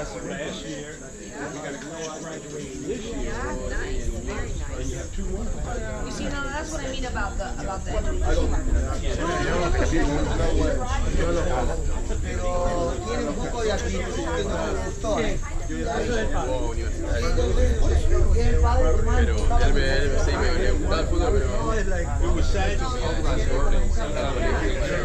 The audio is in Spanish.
last year. We got a girl graduating this year. Yeah, nice, very nice. And you have 2 women. You see, no, that's what I mean about the Pero tiene un poco de actitud que no me gustó, ¿eh? Pero él me gustaba el fútbol, pero... It was sad to see that.